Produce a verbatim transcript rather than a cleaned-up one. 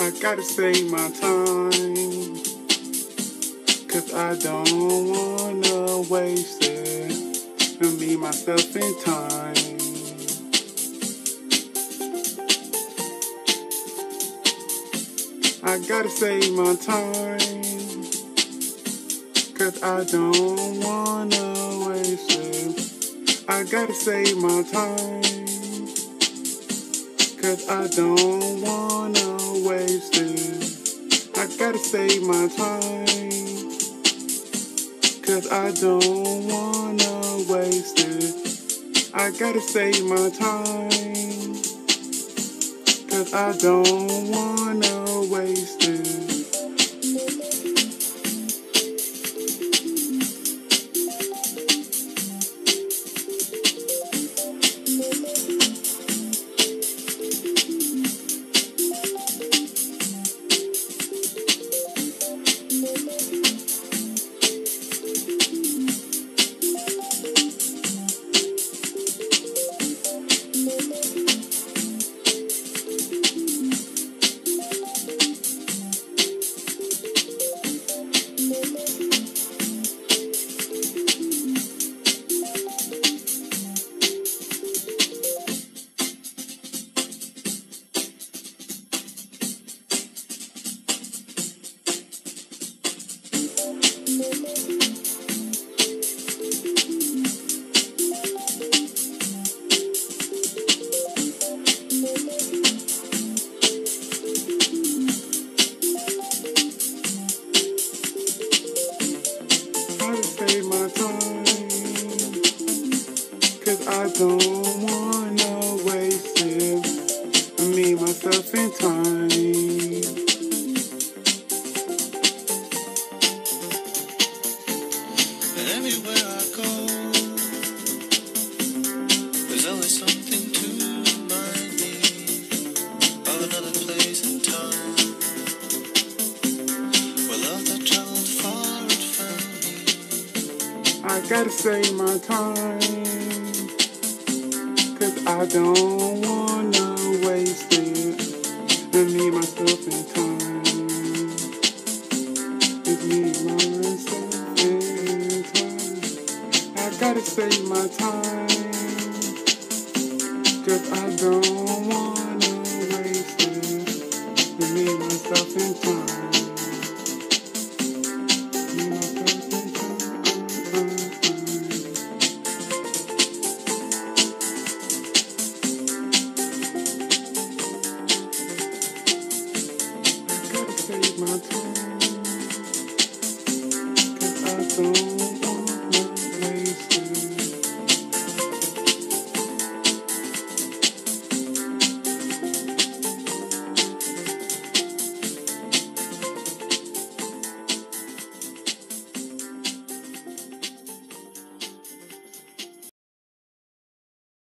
I gotta save my time, 'cause I don't wanna waste it, and me, myself, and time. I gotta save my time, 'cause I don't wanna waste it. I gotta save my time, 'cause I don't wanna waste it. I gotta save my time, 'cause I don't wanna waste it. I gotta save my time, 'cause I don't wanna waste it. Save my time, 'cause I don't wanna waste it, me, myself, and time. And everywhere I go, there's always something to remind me of another place and time, where love that traveled far had found me. I gotta save my time, 'cause I don't wanna waste it, and me, myself, and time. It's me, myself, and time. I gotta save my time, 'cause I don't wanna waste it, and me, myself, and time. Me, myself, and time. Save my time, 'cause I don't